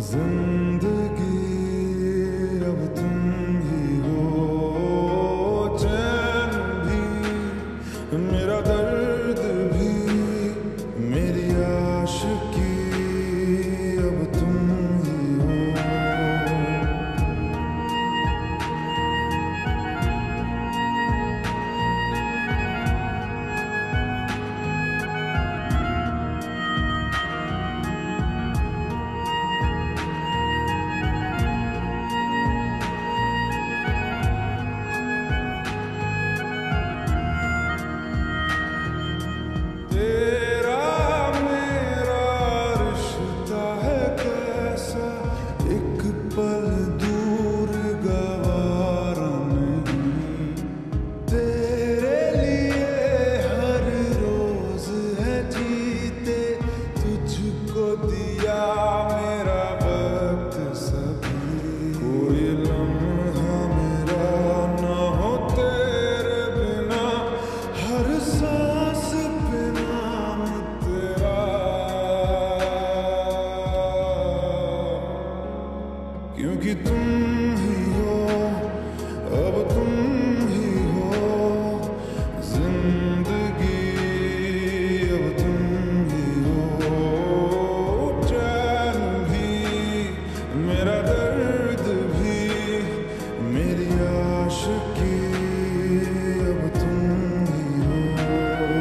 जिंदगी अब तुम ही हो, चैन भी मेरा दर्द भी मेरी आशिकी अब तुम ही हो। पल दूर गवारा नहीं, तेरे लिए हर रोज है जीते, तुझको दिया मेरा वक्त सभी। कोई लम्हा मेरा ना हो तेरे बिना, हर सांस पे नाम तेरा, क्योंकि तुम ही हो, अब तुम ही हो, जिंदगी अब तुम ही हो, चैन भी मेरा दर्द भी मेरी आशिकी अब तुम ही हो।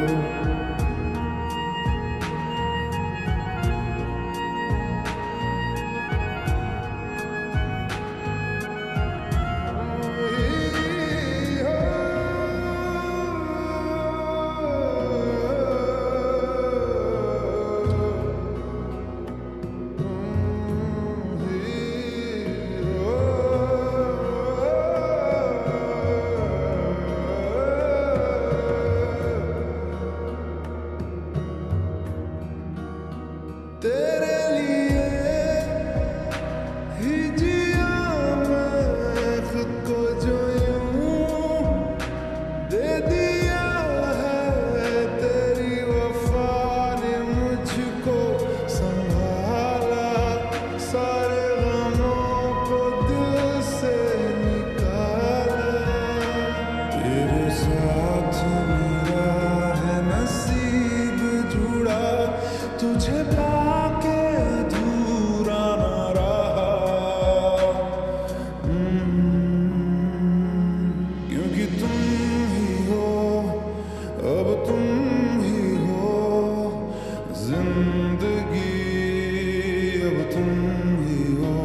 तेरे लिए ही जिया मैं खुद को, जो यूं दे दिया है तेरी वफा ने मुझको संभाला, सारे गमों को दिल से निकाला। तेरे साथ मेरा है नसीब जुड़ा, तुझे पाके अधूरा ना रहा, क्योंकि तुम ही हो, अब तुम ही हो, जिंदगी अब तुम ही हो।